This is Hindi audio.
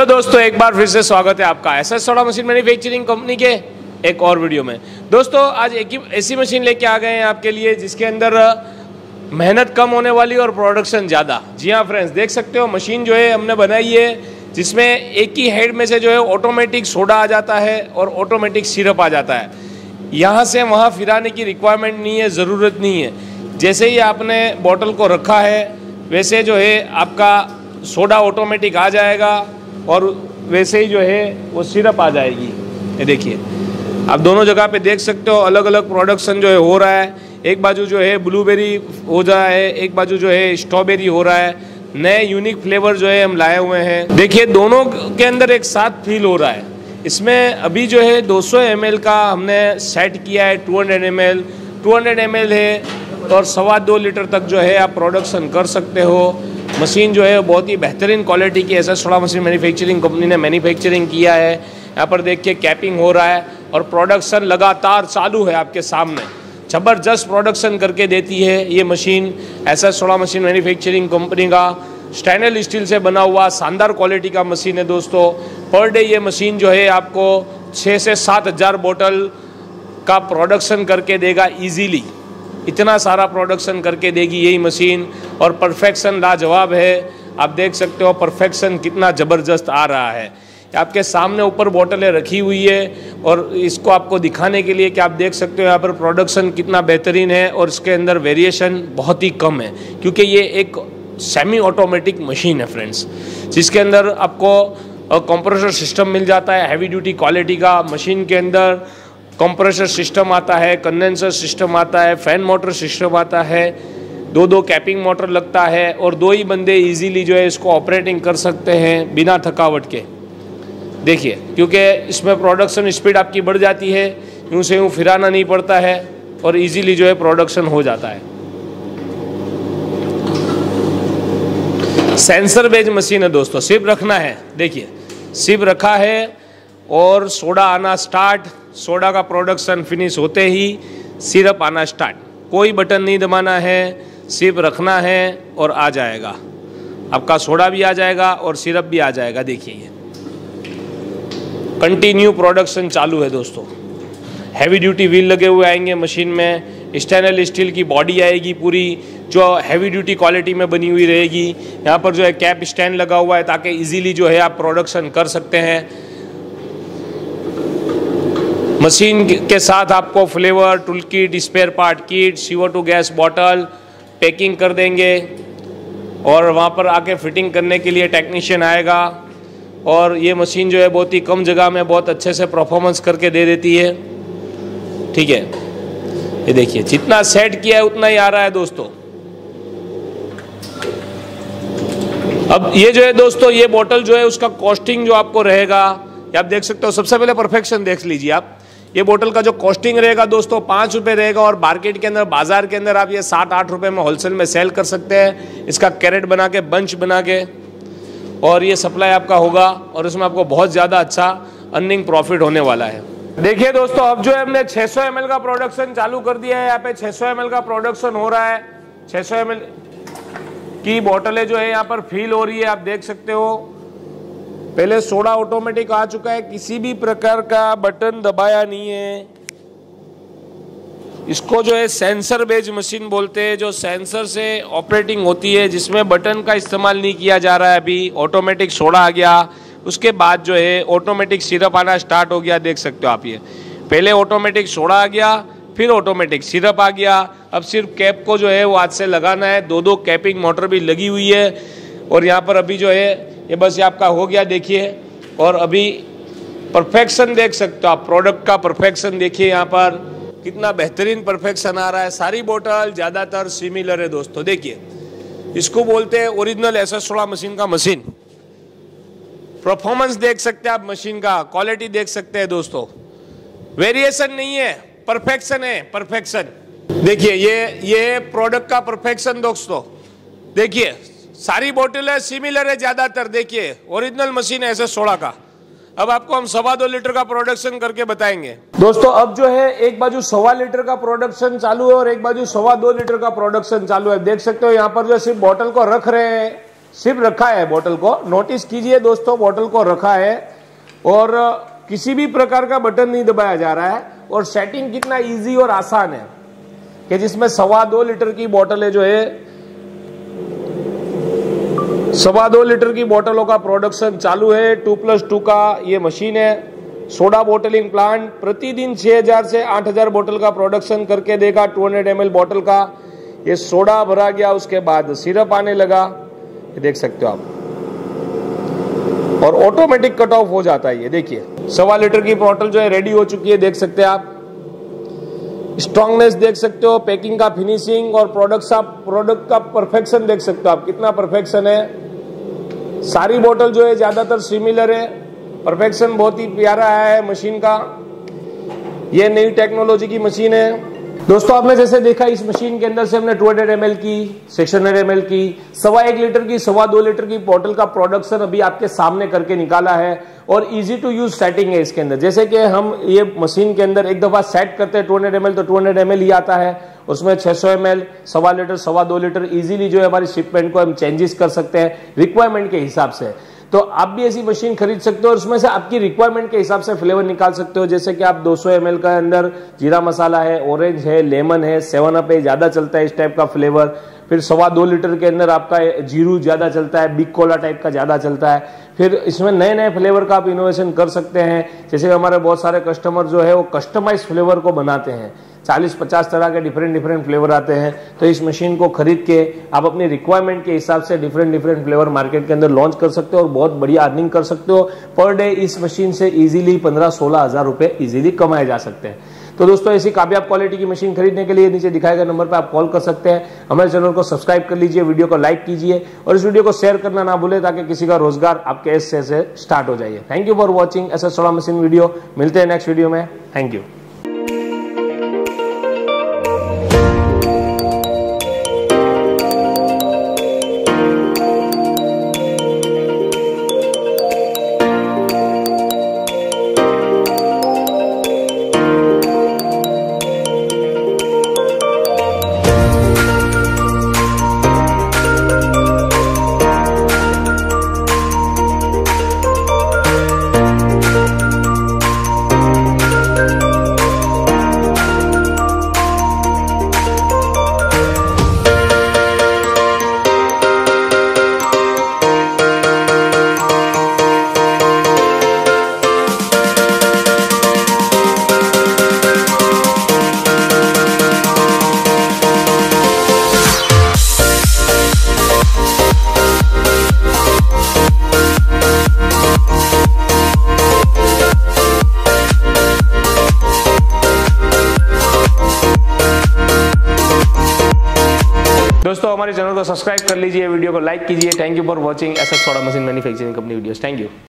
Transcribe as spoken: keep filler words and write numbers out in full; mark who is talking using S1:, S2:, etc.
S1: हेलो दोस्तों, एक बार फिर से स्वागत है आपका S S soda machine manufacturing company के एक और वीडियो में। दोस्तों आज एक ऐसी मशीन लेके आ गए हैं आपके लिए जिसके अंदर मेहनत कम होने वाली और प्रोडक्शन ज़्यादा। जी हाँ फ्रेंड्स, देख सकते हो मशीन जो है हमने बनाई है जिसमें एक ही हेड में से जो है ऑटोमेटिक सोडा आ जाता है और ऑटोमेटिक सिरप आ जाता है। यहाँ से वहाँ फिराने की रिक्वायरमेंट नहीं है, ज़रूरत नहीं है। जैसे ही आपने बॉटल को रखा है वैसे जो है आपका सोडा ऑटोमेटिक आ जाएगा और वैसे ही जो है वो सिरप आ जाएगी। ये देखिए, आप दोनों जगह पे देख सकते हो अलग अलग प्रोडक्शन जो है हो रहा है। एक बाजू जो है ब्लूबेरी हो रहा है, एक बाजू जो है स्ट्रॉबेरी हो रहा है। नए यूनिक फ्लेवर जो है हम लाए हुए हैं। देखिए दोनों के अंदर एक साथ फील हो रहा है। इसमें अभी जो है दो सौ एम एल का हमने सेट किया है, दो सौ एम एल दो सौ एम एल है और सवा दो लीटर तक जो है आप प्रोडक्शन कर सकते हो। मशीन जो है बहुत ही बेहतरीन क्वालिटी की S S soda machine manufacturing company ने मैन्युफैक्चरिंग किया है। यहाँ पर देखिए कैपिंग हो रहा है और प्रोडक्शन लगातार चालू है आपके सामने। ज़बरदस्त प्रोडक्शन करके देती है ये machine. S S soda machine manufacturing company का स्टेनलेस स्टील से बना हुआ शानदार क्वालिटी का मशीन है दोस्तों। पर डे ये मशीन जो है आपको छः से सात हज़ार बोतल का प्रोडक्शन करके देगा ईजीली। इतना सारा प्रोडक्शन करके देगी यही मशीन और परफेक्शन लाजवाब है। आप देख सकते हो परफेक्शन कितना ज़बरदस्त आ रहा है। आपके सामने ऊपर बोतलें रखी हुई है और इसको आपको दिखाने के लिए कि आप देख सकते हो यहाँ पर प्रोडक्शन कितना बेहतरीन है और इसके अंदर वेरिएशन बहुत ही कम है क्योंकि ये एक सेमी ऑटोमेटिक मशीन है फ्रेंड्स, जिसके अंदर आपको कंप्रेसर सिस्टम मिल जाता है हैवी ड्यूटी क्वालिटी का। मशीन के अंदर कंप्रेसर सिस्टम आता है, कंडेंसर सिस्टम आता है, फैन मोटर सिस्टम आता है, दो दो कैपिंग मोटर लगता है और दो ही बंदे इजीली जो है इसको ऑपरेटिंग कर सकते हैं बिना थकावट के। देखिए क्योंकि इसमें प्रोडक्शन स्पीड आपकी बढ़ जाती है, यूँ से यूँ फिराना नहीं पड़ता है और इजीली जो है प्रोडक्शन हो जाता है। सेंसर बेस्ड मशीन है दोस्तों, सिर्फ रखना है। देखिए सिर्फ रखा है और सोडा आना स्टार्ट। सोडा का प्रोडक्शन फिनिश होते ही सिरप आना स्टार्ट। कोई बटन नहीं दबाना है, सिर्फ रखना है और आ जाएगा आपका सोडा भी आ जाएगा और सिरप भी आ जाएगा। देखिए ये कंटिन्यू प्रोडक्शन चालू है दोस्तों। हैवी ड्यूटी व्हील लगे हुए आएंगे मशीन में। स्टेनलेस स्टील की बॉडी आएगी पूरी जो हैवी ड्यूटी क्वालिटी में बनी हुई रहेगी। यहाँ पर जो है कैप स्टैंड लगा हुआ है ताकि इजीली जो है आप प्रोडक्शन कर सकते हैं। मशीन के साथ आपको flavour, tool kit, spare part kit, C O two gas bottle packing कर देंगे और वहाँ पर आके फिटिंग करने के लिए टेक्नीशियन आएगा और ये मशीन जो है बहुत ही कम जगह में बहुत अच्छे से परफॉर्मेंस करके दे देती है। ठीक है, ये देखिए जितना सेट किया है उतना ही आ रहा है दोस्तों। अब ये जो है दोस्तों, ये बोतल जो है उसका कॉस्टिंग जो आपको रहेगा आप देख सकते हो। सबसे पहले परफेक्शन देख लीजिए आप। ये बोतल का जो कॉस्टिंग रहेगा दोस्तों पाँच रुपये रहेगा और मार्केट के अंदर, बाजार के अंदर आप ये सात आठ रुपये में होलसेल में सेल कर सकते हैं। इसका कैरेट बना के, बंच बना के, और ये सप्लाई आपका होगा और इसमें आपको बहुत ज़्यादा अच्छा अर्निंग प्रॉफिट होने वाला है। देखिए दोस्तों, अब जो है हमने छः सौ एम एल का प्रोडक्शन चालू कर दिया है। यहाँ पे छः सौ एम एल का प्रोडक्शन हो रहा है। छः सौ एम एल की बोतलें जो है यहाँ पर फील हो रही है, आप देख सकते हो। पहले सोडा ऑटोमेटिक आ चुका है, किसी भी प्रकार का बटन दबाया नहीं है। इसको जो है सेंसर बेस्ड मशीन बोलते हैं, जो सेंसर से ऑपरेटिंग होती है, जिसमें बटन का इस्तेमाल नहीं किया जा रहा है। अभी ऑटोमेटिक सोडा आ गया, उसके बाद जो है ऑटोमेटिक सिरप आना स्टार्ट हो गया। देख सकते हो आप, ये पहले ऑटोमेटिक सोडा आ गया, फिर ऑटोमेटिक सिरप आ गया। अब सिर्फ कैप को जो है वो हाथ से लगाना है। दो दो कैपिंग मोटर भी लगी हुई है और यहाँ पर अभी जो है ये बस ये आपका हो गया। देखिए, और अभी परफेक्शन देख सकते हो आप, प्रोडक्ट का परफेक्शन देखिए यहाँ पर कितना बेहतरीन परफेक्शन आ रहा है। सारी बोतल ज़्यादातर सिमिलर है दोस्तों। देखिए इसको बोलते हैं original S S soda machine का मशीन। परफॉर्मेंस देख सकते हैं आप, मशीन का क्वालिटी देख सकते हैं दोस्तों। वेरिएशन नहीं है, परफेक्शन है, परफेक्शन। देखिए ये ये प्रोडक्ट का परफेक्शन दोस्तों। देखिए सारी बोतलें सिमिलर है ज़्यादातर। देखिए ओरिजिनल मशीन है एस एस सोडा का। अब आपको हम सवा दो लीटर का प्रोडक्शन करके बताएंगे दोस्तों। अब जो है एक बाजू सवा लीटर का प्रोडक्शन चालू है और एक बाजू सवा दो लीटर का प्रोडक्शन चालू है। देख सकते हो यहाँ पर जो सिर्फ बोतल को रख रहे हैं, सिर्फ रखा है बोतल को, नोटिस कीजिए दोस्तों, बोतल को रखा है और किसी भी प्रकार का बटन नहीं दबाया जा रहा है। और सेटिंग कितना इजी और आसान है कि जिसमें सवा दो लीटर की बोतल है जो है, सवा दो लीटर की बोतलों का प्रोडक्शन चालू है। टू प्लस टू का ये मशीन है। सोडा बोटलिंग प्लांट प्रतिदिन छह हजार से आठ हजार बोतल का प्रोडक्शन करके देगा। दो सौ एम एल बोतल का ये सोडा भरा गया, उसके बाद सिरप आने लगा, ये देख सकते हो आप, और ऑटोमेटिक कट ऑफ हो जाता है। ये देखिए सवा लीटर की बोतल जो है रेडी हो चुकी है, देख सकते हैं आप। स्ट्रॉन्गनेस देख सकते हो, पैकिंग का फिनिशिंग और प्रोडक्ट का प्रोडक्ट का परफेक्शन देख सकते हो आप, कितना परफेक्शन है। सारी बोतल जो है ज्यादातर सिमिलर है, परफेक्शन बहुत ही प्यारा है मशीन का। ये नई टेक्नोलॉजी की मशीन है दोस्तों। आपने जैसे देखा इस मशीन के अंदर से हमने दो सौ एम एल की, छह सौ एम एल की, सवा एक लीटर की, सवा दो लीटर की बोतल का प्रोडक्शन अभी आपके सामने करके निकाला है। और इजी टू यूज सेटिंग है इसके अंदर। जैसे कि हम ये मशीन के अंदर एक दफा सेट करते हैं दो सौ एम एल, तो दो सौ एम एल ही आता है। उसमें छह सौ एम एल, सवा लीटर, सवा दो लीटर इजीली जो है हमारी शिपमेंट को हम चेंजेस कर सकते हैं रिक्वायरमेंट के हिसाब से। तो आप भी ऐसी मशीन खरीद सकते हो और उसमें से आपकी रिक्वायरमेंट के हिसाब से फ्लेवर निकाल सकते हो। जैसे कि आप दो सौ एम एल का अंदर जीरा मसाला है, ऑरेंज है, लेमन है, सेवन अप है, ज्यादा चलता है इस टाइप का फ्लेवर। फिर सवा दो लीटर के अंदर आपका जीरू ज्यादा चलता है, बिग कोला टाइप का ज्यादा चलता है। फिर इसमें नए नए फ्लेवर का आप इनोवेशन कर सकते हैं। जैसे हमारे बहुत सारे कस्टमर जो है वो कस्टमाइज फ्लेवर को बनाते हैं, चालीस पचास तरह के डिफरेंट डिफरेंट फ्लेवर आते हैं। तो इस मशीन को खरीद के आप अपनी रिक्वायरमेंट के हिसाब से डिफरेंट डिफरेंट फ्लेवर मार्केट के अंदर लॉन्च कर सकते हो और बहुत बढ़िया अर्निंग कर सकते हो। पर डे इस मशीन से इजीली पंद्रह सोलह हजार रुपए इजीली कमाए जा सकते हैं। तो दोस्तों ऐसी कामयाब क्वालिटी की मशीन खरीदने के लिए नीचे दिखाए गए नंबर पर आप कॉल कर सकते हैं। हमारे चैनल को सब्सक्राइब कर लीजिए, वीडियो को लाइक कीजिए और इस वीडियो को शेयर करना ना भूले ताकि किसी का रोजगार आपके ऐसे से स्टार्ट हो जाए। Thank you for watching S S soda machine video. मिलते हैं नेक्स्ट वीडियो में। Thank you. दोस्तों हमारे चैनल को सब्सक्राइब कर लीजिए, वीडियो को लाइक कीजिए। Thank you for watching S S soda machine manufacturing company videos. Thank you.